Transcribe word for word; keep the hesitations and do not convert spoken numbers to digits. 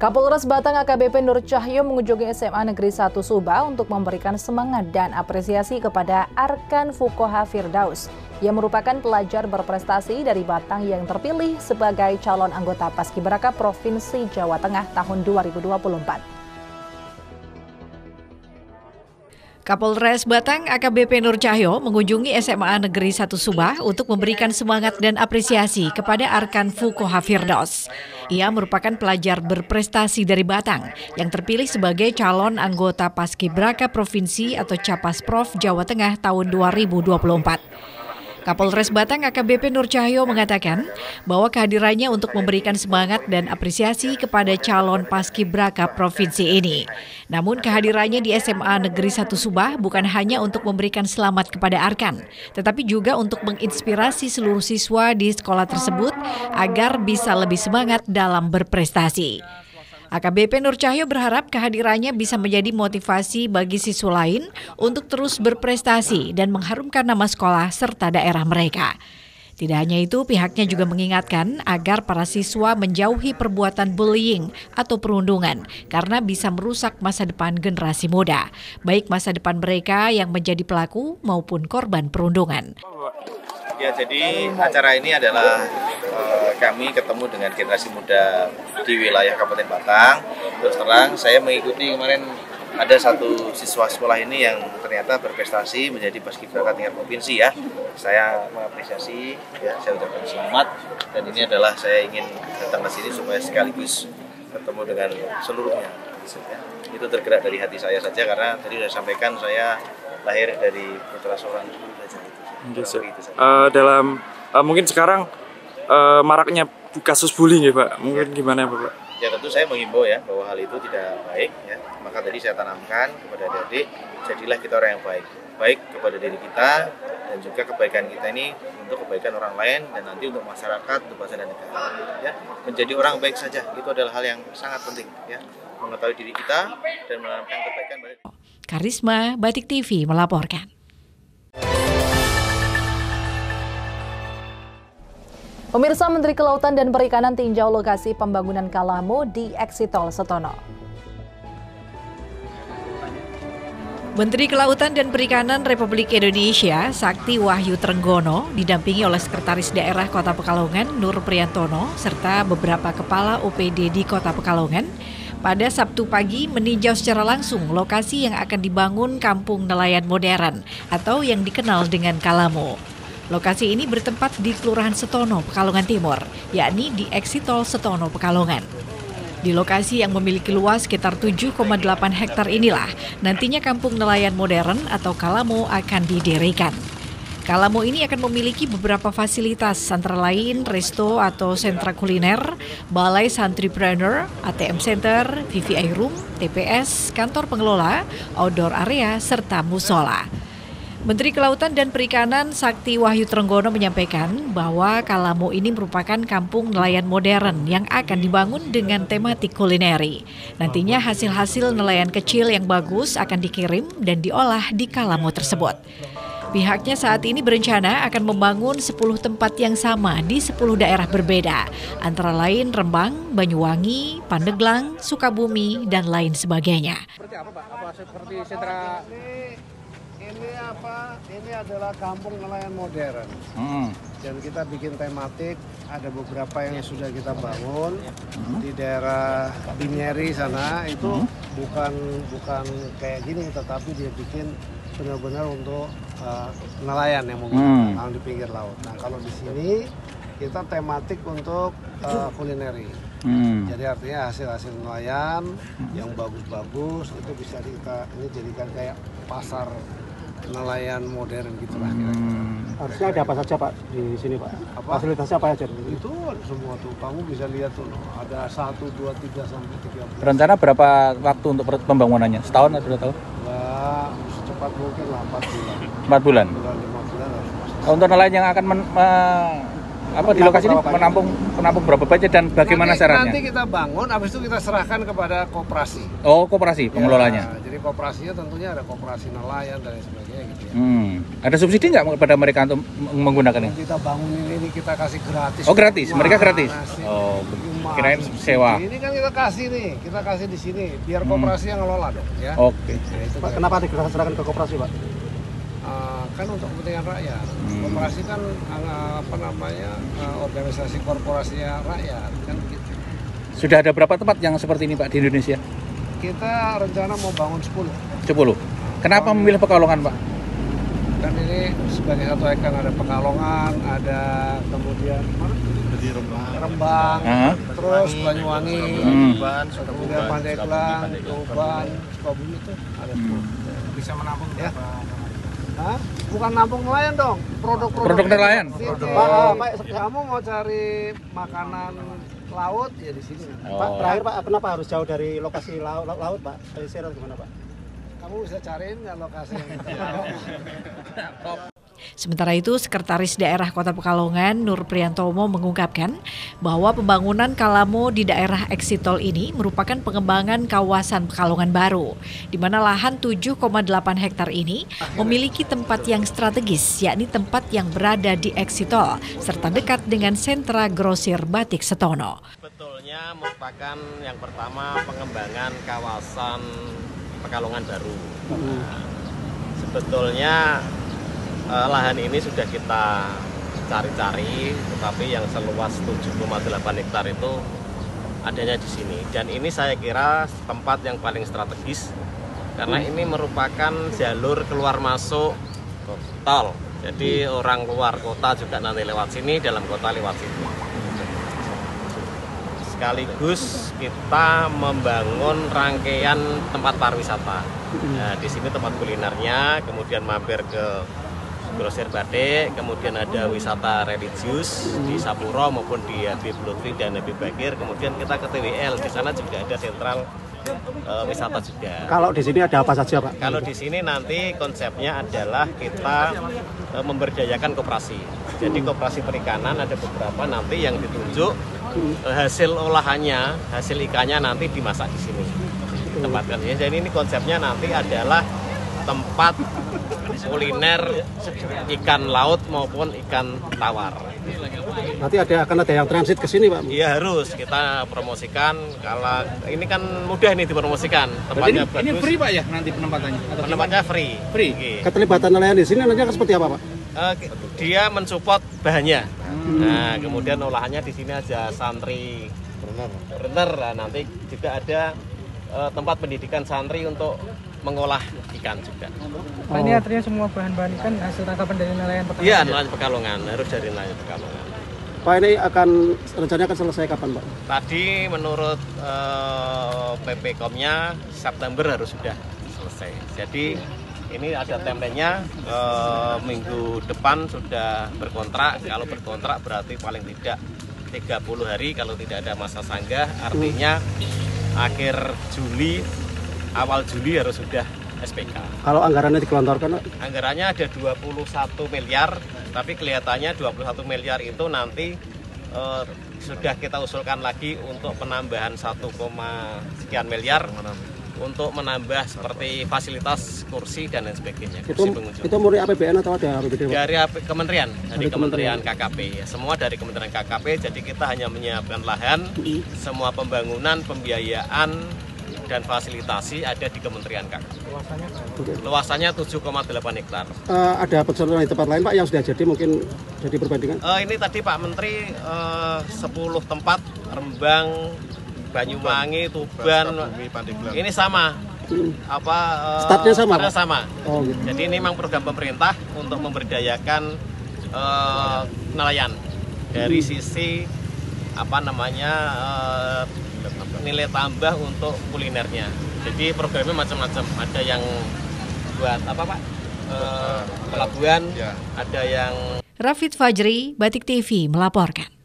Kapolres Batang A K B P Nur Cahyo mengunjungi S M A Negeri satu Subah untuk memberikan semangat dan apresiasi kepada Arkan Fukoha Firdaus yang merupakan pelajar berprestasi dari Batang yang terpilih sebagai calon anggota Paskibraka Provinsi Jawa Tengah tahun dua ribu dua puluh empat. Kapolres Batang A K B P Nur Cahyo mengunjungi S M A Negeri satu Subah untuk memberikan semangat dan apresiasi kepada Arkan Fukoha Firdaus. Ia merupakan pelajar berprestasi dari Batang yang terpilih sebagai calon anggota Paskibraka Provinsi atau Capasprov Jawa Tengah tahun dua ribu dua puluh empat. Kapolres Batang A K B P Nur Cahyo mengatakan bahwa kehadirannya untuk memberikan semangat dan apresiasi kepada calon Paskibraka Provinsi ini. Namun kehadirannya di S M A Negeri satu Subah bukan hanya untuk memberikan selamat kepada Arkan, tetapi juga untuk menginspirasi seluruh siswa di sekolah tersebut agar bisa lebih semangat dalam berprestasi. A K B P Nur Cahyo berharap kehadirannya bisa menjadi motivasi bagi siswa lain untuk terus berprestasi dan mengharumkan nama sekolah serta daerah mereka. Tidak hanya itu, pihaknya juga mengingatkan agar para siswa menjauhi perbuatan bullying atau perundungan karena bisa merusak masa depan generasi muda, baik masa depan mereka yang menjadi pelaku maupun korban perundungan. Ya, jadi acara ini adalah uh, kami ketemu dengan generasi muda di wilayah Kabupaten Batang. Terus terang, saya mengikuti kemarin ada satu siswa sekolah ini yang ternyata berprestasi menjadi Paskibraka tingkat provinsi ya. Saya mengapresiasi, ya, saya ucapkan selamat. Dan ini adalah saya ingin datang ke sini supaya sekaligus ketemu dengan seluruhnya. Itu tergerak dari hati saya saja karena tadi sudah sampaikan saya lahir dari putra seorang guru saja. Uh, dalam uh, mungkin sekarang uh, maraknya kasus bullying ya Pak, mungkin ya. Gimana Pak? Ya tentu saya menghimbau ya bahwa hal itu tidak baik ya. Maka tadi saya tanamkan kepada adik-adik, jadilah kita orang yang baik, baik kepada diri kita dan juga kebaikan kita ini untuk kebaikan orang lain dan nanti untuk masyarakat, untuk bangsa dan negara. Ya, menjadi orang baik saja itu adalah hal yang sangat penting ya, mengetahui diri kita dan menanamkan kebaikan. Karisma, Batik T V melaporkan. Pemirsa, Menteri Kelautan dan Perikanan tinjau lokasi pembangunan Kalamo di Eksitol Setono. Menteri Kelautan dan Perikanan Republik Indonesia, Sakti Wahyu Trenggono, didampingi oleh Sekretaris Daerah Kota Pekalongan, Nur Priantono, serta beberapa kepala O P D di Kota Pekalongan, pada Sabtu pagi meninjau secara langsung lokasi yang akan dibangun Kampung Nelayan Modern atau yang dikenal dengan Kalamo. Lokasi ini bertempat di Kelurahan Setono, Pekalongan Timur, yakni di Eksitol Setono, Pekalongan. Di lokasi yang memiliki luas sekitar tujuh koma delapan hektar inilah nantinya Kampung Nelayan Modern atau Kalamo akan didirikan. Kalamo ini akan memiliki beberapa fasilitas antara lain resto atau sentra kuliner, balai santripreneur, A T M center, V V I room, T P S, kantor pengelola, outdoor area, serta musola. Menteri Kelautan dan Perikanan Sakti Wahyu Trenggono menyampaikan bahwa Kalamo ini merupakan kampung nelayan modern yang akan dibangun dengan tematik kulineri. Nantinya hasil-hasil nelayan kecil yang bagus akan dikirim dan diolah di Kalamo tersebut. Pihaknya saat ini berencana akan membangun sepuluh tempat yang sama di sepuluh daerah berbeda, antara lain Rembang, Banyuwangi, Pandeglang, Sukabumi, dan lain sebagainya. Seperti apa Pak? Apa seperti sentra? Ini apa? Ini adalah kampung nelayan modern. Hmm. Dan kita bikin tematik, ada beberapa yang sudah kita bangun hmm. di daerah Binyeri sana itu hmm. bukan bukan kayak gini, tetapi dia bikin benar-benar untuk uh, nelayan yang menggunakan hmm. di pinggir laut. Nah kalau di sini kita tematik untuk uh, kulineri. Hmm. Jadi artinya hasil-hasil nelayan hmm. yang bagus-bagus itu bisa kita ini jadikan kayak pasar nelayan modern gitulah kira-kira. Hmm. Harusnya ada apa saja Pak di sini Pak? Apa? Fasilitasnya apa aja? Itu semua tuh, kamu bisa lihat tuh, ada satu, dua, tiga sampai tiga. Rencana berapa waktu untuk pembangunannya? Setahun atau dua tahun? Wah, secepat mungkin lah, empat bulan. Empat bulan? Bulan, lima bulan harus. Untuk nelayan yang akan men, me, apa di lokasi ini menampung menampung berapa banyak dan bagaimana nanti, syaratnya? Nanti kita bangun, habis itu kita serahkan kepada koperasi. Oh, koperasi pengelolanya. Ya, jadi koperasinya tentunya ada koperasi nelayan dan sebagainya gitu ya. Hmm. Ada subsidi nggak kepada mereka untuk menggunakan ini? Kita bangunin ini kita kasih gratis. Oh gratis, Wah, mereka gratis. Nasi. Oh, kirain sewa. Ini kan kita kasih nih, kita kasih di sini, biar koperasi yang ngelola dong, ya. Oke. Nah, itu Pak, kan. kenapa diserahkan ke koperasi, Pak? Uh, kan untuk kepentingan rakyat. Hmm. Koperasi kan uh, apa namanya uh, organisasi korporasinya rakyat kan gitu. Sudah ada berapa tempat yang seperti ini Pak di Indonesia? Kita rencana mau bangun sepuluh. sepuluh. Kenapa memilih Pekalongan Pak? Kan ini sebagai satu ikon, ada Pekalongan, ada kemudian mana? Rembang, Rembang Uh-huh. terus Banyuwangi, Hmm. kemudian Pandeglang, Tuban, Sukabumi itu ada sepuluh. Hmm. Bisa menampung ya? Hah? Bukan nampung nelayan dong, produk-produk Produk nelayan. Produk. Pak, Pak, Kamu mau cari makanan laut ya di sini. Oh. Pak, terakhir Pak, kenapa harus jauh dari lokasi laut, laut Pak? Pesisir atau gimana Pak? Kamu bisa cariin nggak lokasi yang kita mau? Sementara itu, Sekretaris Daerah Kota Pekalongan, Nur Priyantomo mengungkapkan bahwa pembangunan Kalamo di daerah Eksitol ini merupakan pengembangan kawasan Pekalongan baru, di mana lahan tujuh koma delapan hektar ini memiliki tempat yang strategis, yakni tempat yang berada di Eksitol, serta dekat dengan sentra grosir batik Setono. Sebetulnya merupakan yang pertama pengembangan kawasan Pekalongan baru. Nah, sebetulnya Eh, lahan ini sudah kita cari-cari, tetapi yang seluas tujuh koma delapan hektar itu adanya di sini. Dan ini saya kira tempat yang paling strategis karena ini merupakan jalur keluar masuk tol. Jadi orang luar kota juga nanti lewat sini, dalam kota lewat sini. Sekaligus kita membangun rangkaian tempat pariwisata. Nah, di sini tempat kulinernya, kemudian mampir ke grosir batik, kemudian ada wisata religius di Sapuro maupun di Habib Lutfi dan Habib Bakir, kemudian kita ke T W L, di sana juga ada sentral uh, wisata juga. Kalau di sini ada apa saja Pak? Kalau di sini nanti konsepnya adalah kita uh, memberdayakan koperasi. Jadi koperasi perikanan ada beberapa nanti yang ditunjuk uh, hasil olahannya, hasil ikannya nanti dimasak di sini. Tempatkan. Jadi ini konsepnya nanti adalah tempat kuliner ikan laut maupun ikan tawar. Nanti ada akan ada yang transit ke sini Pak? Iya harus kita promosikan. Kalau ini kan mudah nih dipromosikan. Tempatnya ini, bagus. ini free Pak ya nanti penempatannya? Penempatnya free. Free. Oke. Keterlibatan nelayan di sini nanti akan seperti apa Pak? Uh, dia mensupport bahannya. Hmm. Nah kemudian olahannya di sini aja santri berenang. Nah, nanti juga ada uh, tempat pendidikan santri untuk mengolah ikan juga. Pak, ini artinya semua bahan-bahan ikan hasil tangkapan dari nelayan Pekalongan? Iya, nelayan Pekalongan, harus dari nelayan Pekalongan. Pak, ini akan rencananya akan selesai kapan Pak? Tadi menurut uh, P P Kom-nya September harus sudah selesai. Jadi ini ada timeline-nya, uh, minggu depan sudah berkontrak. Kalau berkontrak berarti paling tidak tiga puluh hari kalau tidak ada masa sanggah, artinya hmm. akhir Juli awal Juli harus sudah S P K. Kalau anggarannya dikelontorkan? Anggarannya ada dua puluh satu miliar, tapi kelihatannya dua puluh satu miliar itu nanti eh, sudah kita usulkan lagi untuk penambahan satu, sekian miliar untuk menambah seperti fasilitas kursi dan lain sebagainya. Itu, itu murni A P B N atau ada A P B D? Dari kementerian, dari, dari kementerian K K P. Ya, semua dari kementerian K K P, jadi kita hanya menyiapkan lahan, mm-hmm. semua pembangunan, pembiayaan, dan fasilitasi ada di Kementerian K K P. Luasannya, Luasannya tujuh koma delapan hektar. Uh, ada persoalan di tempat lain Pak yang sudah jadi mungkin jadi perbandingan? Uh, ini tadi Pak Menteri uh, sepuluh tempat, Rembang, Banyuwangi, Tuban, ini sama. Hmm. Apa uh, startnya sama? Startnya sama. Oh, gitu. Jadi ini memang program pemerintah untuk memberdayakan uh, nelayan dari hmm. sisi apa namanya uh, nilai tambah untuk kulinernya. Jadi programnya macam-macam. Ada yang buat apa Pak? Uh, pelabuhan, ya. Ada yang. Rafid Fajri, Batik T V melaporkan.